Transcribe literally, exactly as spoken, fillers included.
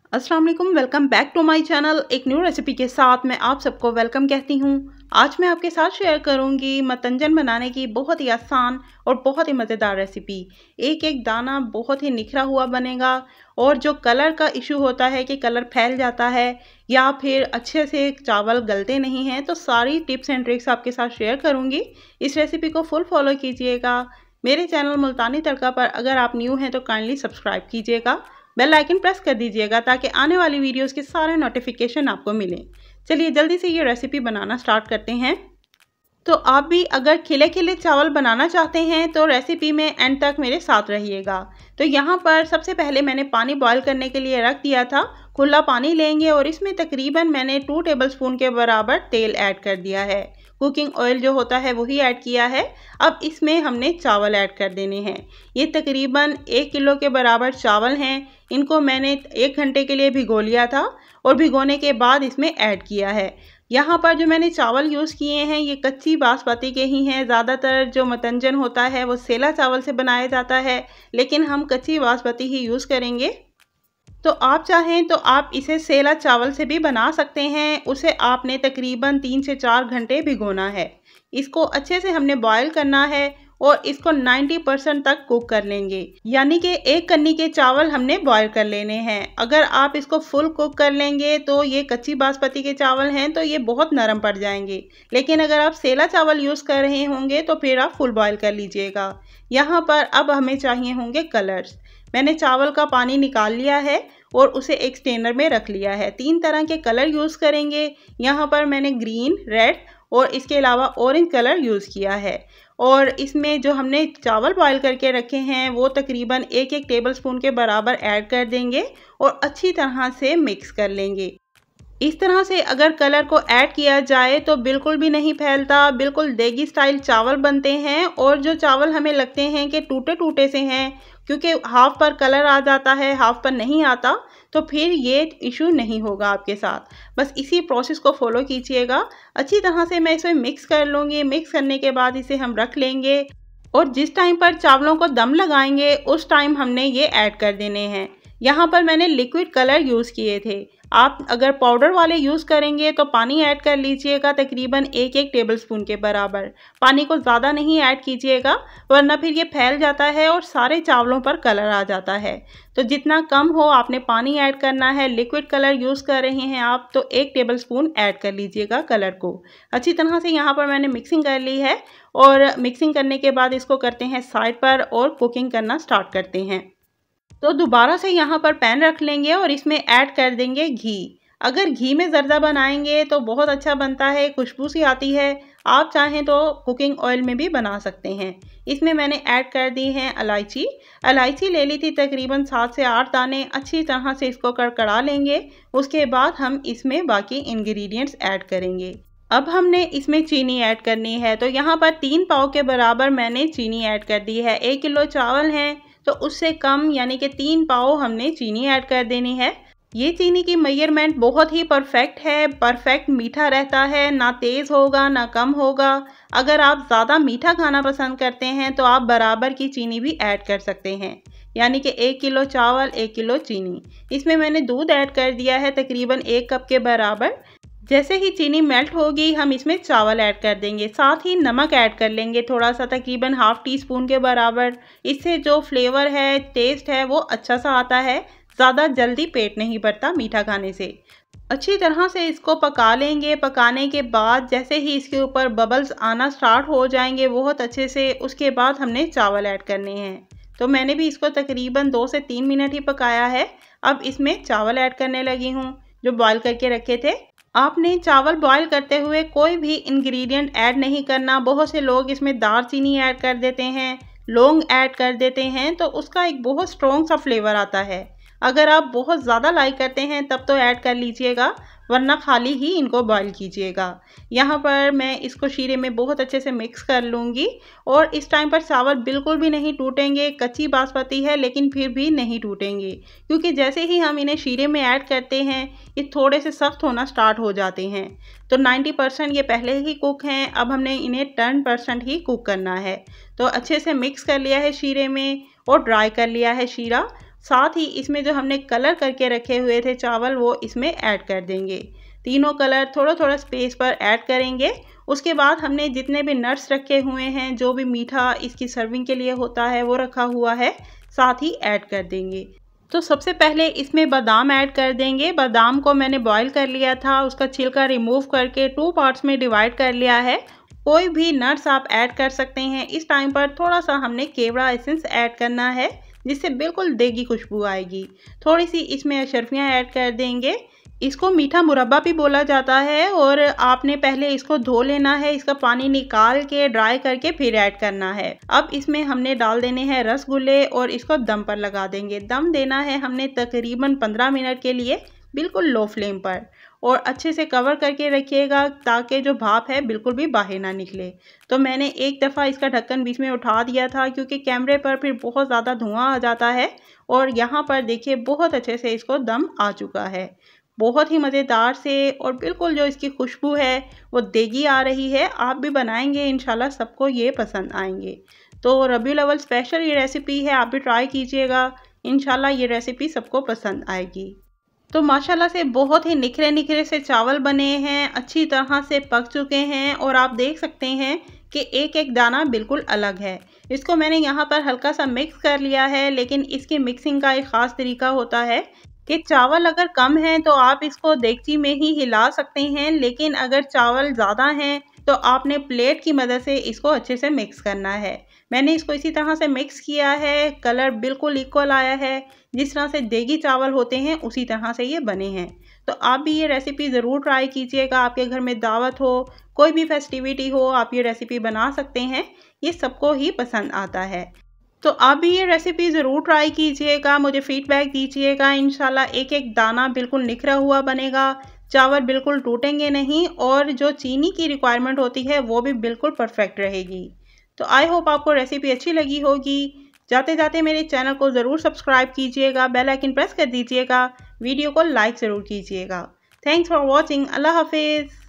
अस्सलाम वालेकुम, welcome back to my channel. एक न्यू रेसिपी के साथ मैं आप सबको वेलकम कहती हूँ। आज मैं आपके साथ शेयर करूँगी मतंजन बनाने की बहुत ही आसान और बहुत ही मज़ेदार रेसिपी। एक एक दाना बहुत ही निखरा हुआ बनेगा और जो कलर का इशू होता है कि कलर फैल जाता है या फिर अच्छे से चावल गलते नहीं हैं, तो सारी टिप्स एंड ट्रिक्स आपके साथ शेयर करूँगी। इस रेसिपी को फुल फॉलो कीजिएगा। मेरे चैनल मुल्तानी तड़का पर अगर आप न्यू हैं तो काइंडली सब्सक्राइब कीजिएगा, बेल आइकन प्रेस कर दीजिएगा ताकि आने वाली वीडियोस के सारे नोटिफिकेशन आपको मिलें। चलिए जल्दी से ये रेसिपी बनाना स्टार्ट करते हैं। तो आप भी अगर खिले खिले चावल बनाना चाहते हैं तो रेसिपी में एंड तक मेरे साथ रहिएगा। तो यहाँ पर सबसे पहले मैंने पानी बॉईल करने के लिए रख दिया था। खुला पानी लेंगे और इसमें तकरीबन मैंने टू टेबलस्पून के बराबर तेल ऐड कर दिया है। कुकिंग ऑयल जो होता है वही ऐड किया है। अब इसमें हमने चावल ऐड कर देने हैं। ये तकरीबन एक किलो के बराबर चावल हैं। इनको मैंने एक घंटे के लिए भिगो लिया था और भिगोने के बाद इसमें ऐड किया है। यहाँ पर जो मैंने चावल यूज़ किए हैं ये कच्ची बासमती के ही हैं। ज़्यादातर जो मतंजन होता है वो सेला चावल से बनाया जाता है, लेकिन हम कच्ची बासमती ही यूज़ करेंगे। तो आप चाहें तो आप इसे सेला चावल से भी बना सकते हैं। उसे आपने तकरीबन तीन से चार घंटे भिगोना है। इसको अच्छे से हमने बॉईल करना है और इसको नब्बे परसेंट तक कुक कर लेंगे, यानी कि एक कन्नी के चावल हमने बॉईल कर लेने हैं। अगर आप इसको फुल कुक कर लेंगे तो ये कच्ची बासमती के चावल हैं तो ये बहुत नरम पड़ जाएंगे, लेकिन अगर आप सेला चावल यूज़ कर रहे होंगे तो फिर आप फुल बॉईल कर लीजिएगा। यहाँ पर अब हमें चाहिए होंगे कलर्स। मैंने चावल का पानी निकाल लिया है और उसे एक स्ट्रेनर में रख लिया है। तीन तरह के कलर यूज़ करेंगे। यहाँ पर मैंने ग्रीन, रेड और इसके अलावा ऑरेंज कलर यूज़ किया है। और इसमें जो हमने चावल बॉईल करके रखे हैं वो तकरीबन एक एक टेबलस्पून के बराबर ऐड कर देंगे और अच्छी तरह से मिक्स कर लेंगे। इस तरह से अगर कलर को ऐड किया जाए तो बिल्कुल भी नहीं फैलता, बिल्कुल देगी स्टाइल चावल बनते हैं। और जो चावल हमें लगते हैं कि टूटे टूटे से हैं, क्योंकि हाफ पर कलर आ जाता है हाफ पर नहीं आता, तो फिर ये इशू नहीं होगा आपके साथ। बस इसी प्रोसेस को फॉलो कीजिएगा। अच्छी तरह से मैं इसे मिक्स कर लूँगी। मिक्स करने के बाद इसे हम रख लेंगे और जिस टाइम पर चावलों को दम लगाएंगे उस टाइम हमने ये ऐड कर देने हैं। यहाँ पर मैंने लिक्विड कलर यूज़ किए थे। आप अगर पाउडर वाले यूज़ करेंगे तो पानी ऐड कर लीजिएगा तकरीबन एक एक टेबलस्पून के बराबर। पानी को ज़्यादा नहीं ऐड कीजिएगा वरना फिर ये फैल जाता है और सारे चावलों पर कलर आ जाता है। तो जितना कम हो आपने पानी ऐड करना है। लिक्विड कलर यूज़ कर रहे हैं आप तो एक टेबलस्पून ऐड कर लीजिएगा कलर को। अच्छी तरह से यहाँ पर मैंने मिक्सिंग कर ली है और मिक्सिंग करने के बाद इसको करते हैं साइड पर और कुकिंग करना स्टार्ट करते हैं। तो दोबारा से यहाँ पर पैन रख लेंगे और इसमें ऐड कर देंगे घी। अगर घी में ज़र्दा बनाएंगे तो बहुत अच्छा बनता है, खुशबू सी आती है। आप चाहें तो कुकिंग ऑयल में भी बना सकते हैं। इसमें मैंने ऐड कर दी है इलायची। इलायची ले ली थी तकरीबन सात से आठ दाने। अच्छी तरह से इसको कड़कड़ा लेंगे। उसके बाद हम इसमें बाकी इंग्रेडिएंट्स ऐड करेंगे। अब हमने इसमें चीनी ऐड करनी है। तो यहाँ पर तीन पाव के बराबर मैंने चीनी ऐड कर दी है। एक किलो चावल हैं तो उससे कम यानी कि तीन पाव हमने चीनी ऐड कर देनी है। ये चीनी की मेजरमेंट बहुत ही परफेक्ट है, परफेक्ट मीठा रहता है, ना तेज़ होगा ना कम होगा। अगर आप ज़्यादा मीठा खाना पसंद करते हैं तो आप बराबर की चीनी भी ऐड कर सकते हैं, यानी कि एक किलो चावल एक किलो चीनी। इसमें मैंने दूध ऐड कर दिया है तकरीबन एक कप के बराबर। जैसे ही चीनी मेल्ट होगी हम इसमें चावल ऐड कर देंगे। साथ ही नमक ऐड कर लेंगे थोड़ा सा, तकरीबन हाफ़ टी स्पून के बराबर। इससे जो फ्लेवर है, टेस्ट है वो अच्छा सा आता है। ज़्यादा जल्दी पेट नहीं भरता मीठा खाने से। अच्छी तरह से इसको पका लेंगे। पकाने के बाद जैसे ही इसके ऊपर बबल्स आना स्टार्ट हो जाएंगे बहुत अच्छे से, उसके बाद हमने चावल ऐड करने हैं। तो मैंने भी इसको तकरीबन दो से तीन मिनट ही पकाया है। अब इसमें चावल ऐड करने लगी हूँ जो बॉयल करके रखे थे। आपने चावल बॉईल करते हुए कोई भी इंग्रेडिएंट ऐड नहीं करना। बहुत से लोग इसमें दालचीनी ऐड कर देते हैं, लौंग ऐड कर देते हैं, तो उसका एक बहुत स्ट्रॉन्ग सा फ्लेवर आता है। अगर आप बहुत ज़्यादा लाइक करते हैं तब तो ऐड कर लीजिएगा, वरना खाली ही इनको बॉईल कीजिएगा। यहाँ पर मैं इसको शीरे में बहुत अच्छे से मिक्स कर लूँगी और इस टाइम पर चावल बिल्कुल भी नहीं टूटेंगे। कच्ची बासमती है लेकिन फिर भी नहीं टूटेंगे, क्योंकि जैसे ही हम इन्हें शीरे में ऐड करते हैं ये थोड़े से सख्त होना स्टार्ट हो जाते हैं। तो नब्बे परसेंट ये पहले ही कुक हैं। अब हमने इन्हें दस परसेंट ही कुक करना है। तो अच्छे से मिक्स कर लिया है शीरे में और ड्राई कर लिया है शीरा साथ ही इसमें जो हमने कलर करके रखे हुए थे चावल वो इसमें ऐड कर देंगे। तीनों कलर थोड़ा थोड़ा स्पेस पर ऐड करेंगे। उसके बाद हमने जितने भी नट्स रखे हुए हैं, जो भी मीठा इसकी सर्विंग के लिए होता है वो रखा हुआ है, साथ ही ऐड कर देंगे। तो सबसे पहले इसमें बादाम ऐड कर देंगे। बादाम को मैंने बॉईल कर लिया था, उसका छिलका रिमूव करके टू पार्ट्स में डिवाइड कर लिया है। कोई भी नट्स आप ऐड कर सकते हैं। इस टाइम पर थोड़ा सा हमने केवड़ा एसेंस ऐड करना है, जिससे बिल्कुल देगी खुशबू आएगी। थोड़ी सी इसमें अशरफियाँ ऐड कर देंगे। इसको मीठा मुरब्बा भी बोला जाता है और आपने पहले इसको धो लेना है, इसका पानी निकाल के ड्राई करके फिर ऐड करना है। अब इसमें हमने डाल देने हैं रसगुल्ले और इसको दम पर लगा देंगे। दम देना है हमने तकरीबन पंद्रह मिनट के लिए, बिल्कुल लो फ्लेम पर, और अच्छे से कवर करके रखिएगा ताकि जो भाप है बिल्कुल भी बाहर ना निकले। तो मैंने एक दफ़ा इसका ढक्कन बीच में उठा दिया था क्योंकि कैमरे पर फिर बहुत ज़्यादा धुआं आ जाता है, और यहाँ पर देखिए बहुत अच्छे से इसको दम आ चुका है। बहुत ही मज़ेदार से और बिल्कुल जो इसकी खुशबू है वो देगी आ रही है। आप भी बनाएंगे, इंशाल्लाह सबको ये पसंद आएंगे। तो रबीउल अव्वल स्पेशल ये रेसिपी है, आप भी ट्राई कीजिएगा, इंशाल्लाह ये रेसिपी सबको पसंद आएगी। तो माशाल्लाह से बहुत ही निखरे निखरे से चावल बने हैं, अच्छी तरह से पक चुके हैं, और आप देख सकते हैं कि एक एक दाना बिल्कुल अलग है। इसको मैंने यहाँ पर हल्का सा मिक्स कर लिया है, लेकिन इसकी मिक्सिंग का एक ख़ास तरीका होता है कि चावल अगर कम हैं तो आप इसको देगची में ही हिला सकते हैं, लेकिन अगर चावल ज़्यादा हैं तो आपने प्लेट की मदद से इसको अच्छे से मिक्स करना है। मैंने इसको इसी तरह से मिक्स किया है, कलर बिल्कुल इक्वल आया है। जिस तरह से देगी चावल होते हैं उसी तरह से ये बने हैं। तो आप भी ये रेसिपी ज़रूर ट्राई कीजिएगा। आपके घर में दावत हो, कोई भी फेस्टिविटी हो, आप ये रेसिपी बना सकते हैं, ये सबको ही पसंद आता है। तो आप भी ये रेसिपी ज़रूर ट्राई कीजिएगा, मुझे फ़ीडबैक दीजिएगा। इंशाल्लाह एक एक दाना बिल्कुल निखरा हुआ बनेगा, चावल बिल्कुल टूटेंगे नहीं, और जो चीनी की रिक्वायरमेंट होती है वो भी बिल्कुल परफेक्ट रहेगी। तो आई होप आपको रेसिपी अच्छी लगी होगी। जाते जाते मेरे चैनल को ज़रूर सब्सक्राइब कीजिएगा, बेल आइकन प्रेस कर दीजिएगा, वीडियो को लाइक ज़रूर कीजिएगा। Thanks for watching. अल्लाह हाफिज़।